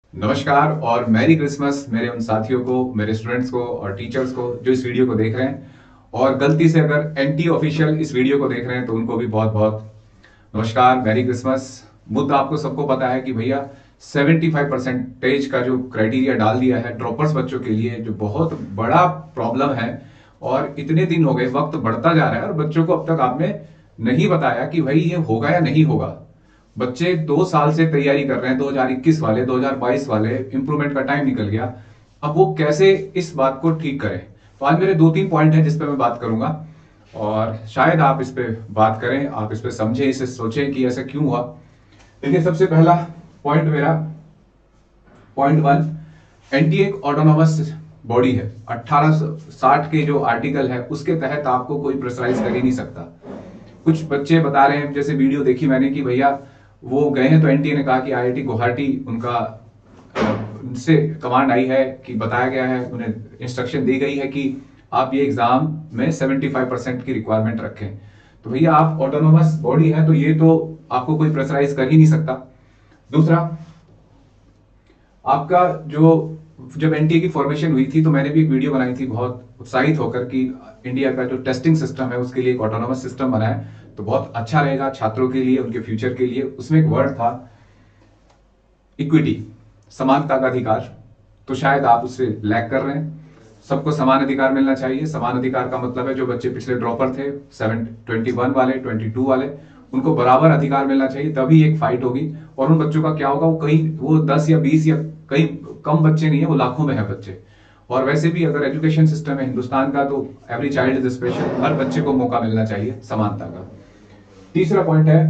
नमस्कार और merry Christmas मेरे उन साथियों को, मेरे स्टूडेंट्स को और टीचर्स को जो इस वीडियो को देख रहे हैं। और गलती से अगर एंटी ऑफिशियल इस वीडियो को देख रहे हैं तो उनको भी बहुत बहुत नमस्कार, मैरी क्रिसमस। मुद्दा आपको सबको पता है कि भैया 75% का जो क्राइटेरिया डाल दिया है ड्रॉपर्स बच्चों के लिए, जो बहुत बड़ा प्रॉब्लम है। और इतने दिन हो गए, वक्त बढ़ता जा रहा है और बच्चों को अब तक आपने नहीं बताया कि भाई ये होगा या नहीं होगा। बच्चे 2 साल से तैयारी कर रहे हैं, 2021 वाले, 2022 वाले, इंप्रूवमेंट का टाइम निकल गया। अब वो कैसे इस बात को ठीक करें? तो आज मेरे 2-3 पॉइंट हैं जिस पे मैं बात करूंगा और शायद आप इस पे बात करें, आप इस पे समझें, इसे सोचें कि ऐसा क्यों हुआ। देखिए, सबसे पहला पॉइंट मेरा, पॉइंट 1, एनटीए एक ऑटोनोमस बॉडी है। 1860 के जो आर्टिकल है उसके तहत आपको कोई प्रेशराइज कर ही नहीं सकता। कुछ बच्चे बता रहे हैं, जैसे वीडियो देखी मैंने कि भैया वो गए हैं तो एनटीए ने कहा कि आईआईटी गुवाहाटी उनका उनसे कमांड आई है कि बताया गया है, उन्हें इंस्ट्रक्शन दी गई है कि आप ये एग्जाम में 75% की रिक्वायरमेंट रखें। तो भैया आप ऑटोनोमस बॉडी है तो ये तो आपको कोई प्रेशराइज कर ही नहीं सकता। दूसरा, आपका जो जब एनटीए की फॉर्मेशन हुई थी तो मैंने भी एक वीडियो बनाई थी बहुत उत्साहित होकर कि इंडिया का जो टेस्टिंग सिस्टम है उसके लिए एक ऑटोनोमस सिस्टम बना है तो बहुत अच्छा रहेगा छात्रों के लिए, उनके फ्यूचर के लिए। उसमें एक वर्ड था इक्विटी, समानता का अधिकार। तो शायद आप उससे लैग कर रहे हैं। सबको समान अधिकार मिलना चाहिए। समान अधिकार का मतलब है जो बच्चे पिछले ड्रॉपर थे, 721 वाले, 22 वाले, उनको बराबर अधिकार मिलना चाहिए, तभी एक फाइट होगी। और उन बच्चों का क्या होगा, वो 10 या 20 या कई कम बच्चे नहीं है, वो लाखों में है बच्चे। और वैसे भी अगर एजुकेशन सिस्टम है हिंदुस्तान का तो एवरी चाइल्ड इज स्पेशल, हर बच्चे को मौका मिलना चाहिए समानता का। तीसरा पॉइंट है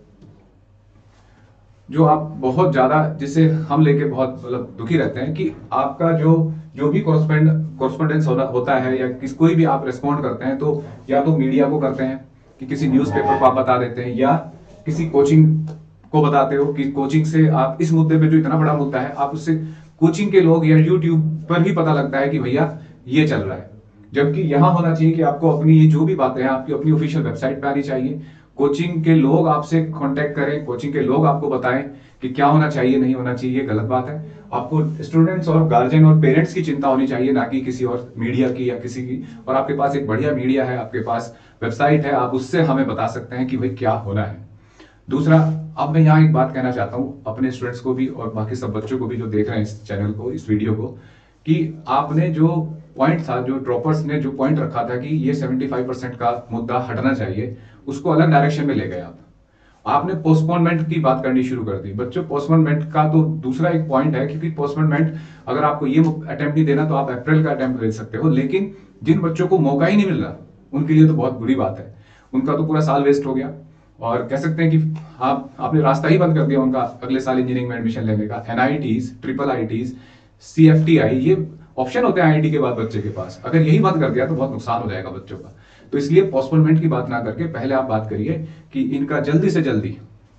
जो आप बहुत ज्यादा, जिससे हम लेके बहुत मतलब दुखी रहते हैं कि आपका जो भी कॉरेस्पॉन्डेंस होता है या कोई भी आप रिस्पॉन्ड करते हैं तो या तो मीडिया को करते हैं कि किसी न्यूज़पेपर को आप बता देते हैं या किसी कोचिंग को बताते हो कि कोचिंग से आप इस मुद्दे पे, जो इतना बड़ा मुद्दा है, आप उससे कोचिंग के लोग या यूट्यूब पर ही पता लगता है कि भैया ये चल रहा है। जबकि यहां होना चाहिए कि आपको अपनी ये जो भी बातें हैं आपकी अपनी ऑफिशियल वेबसाइट पे आनी चाहिए। कोचिंग के लोग आपसे कांटेक्ट करें, कोचिंग के लोग आपको बताएं कि क्या होना चाहिए, नहीं होना चाहिए, ये गलत बात है। आपको स्टूडेंट्स और गार्जियन और पेरेंट्स की चिंता होनी चाहिए, ना कि किसी और मीडिया की या किसी की। और आपके पास एक बढ़िया मीडिया है, आपके पास वेबसाइट है, आप उससे हमें बता सकते हैं कि भाई क्या होना है। दूसरा, अब मैं यहाँ एक बात कहना चाहता हूँ अपने स्टूडेंट्स को भी और बाकी सब बच्चों को भी जो देख रहे हैं इस चैनल को, इस वीडियो को, कि आपने जो पॉइंट था, जो ड्रॉपर्स ने जो पॉइंट रखा था कि ये 75% का मुद्दा हटना चाहिए, उसको अलग डायरेक्शन में ले गए आप। आपने पोस्टपोनमेंट की बात करनी शुरू कर दी। बच्चों, पोस्टपोनमेंट का तो दूसरा एक पॉइंट है, क्योंकि पोस्टपोनमेंट अगर आपको ये अटेम्प्ट नहीं देना तो आप अप्रैल का अटेम्प्ट दे सकते हो, लेकिन जिन बच्चों को मौका ही नहीं मिल रहा उनके लिए तो बहुत बुरी बात है। उनका तो पूरा साल वेस्ट हो गया और कह सकते हैं कि आपने रास्ता ही बंद कर दिया उनका अगले साल इंजीनियरिंग में एडमिशन लेने का। एनआईटीज, ट्रिपल आईटीज, सीएफटीआई, ये ऑप्शन होते हैं आईआईटी के बाद बच्चे के पास। अगर यही बंद कर दिया तो बहुत नुकसान हो जाएगा बच्चों का। तो इसलिए पोस्टपोनमेंट की बात ना करके पहले आप बात करिए कि इनका जल्दी से जल्दी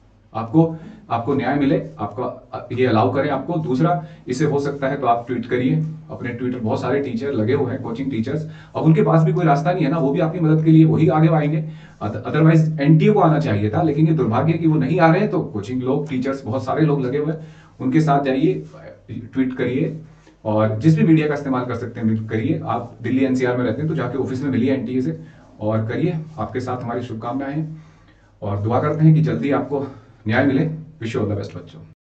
आपको न्याय मिले, आपका ये अलाउ करें आपको। दूसरा, इसे हो सकता है तो आप ट्वीट करिए अपने ट्विटर, बहुत सारे टीचर लगे हुए हैं, कोचिंग टीचर्स। अब उनके पास भी कोई रास्ता नहीं है ना, वो भी आपकी मदद के लिए वही आगे आएंगे। अदरवाइज एनटीए को आना चाहिए था, लेकिन ये दुर्भाग्य कि वो नहीं आ रहे हैं। तो कोचिंग लोग, टीचर्स, बहुत सारे लोग लगे हुए हैं, उनके साथ जाइए, ट्वीट करिए और जिस भी मीडिया का इस्तेमाल कर सकते हैं करिए। आप दिल्ली एनसीआर में रहते हैं तो जाके ऑफिस में मिलिए एनटीए से और करिए। आपके साथ हमारी शुभकामनाएं हैं और दुआ करते हैं कि जल्दी आपको न्याय मिले। Wish you all the best बच्चों।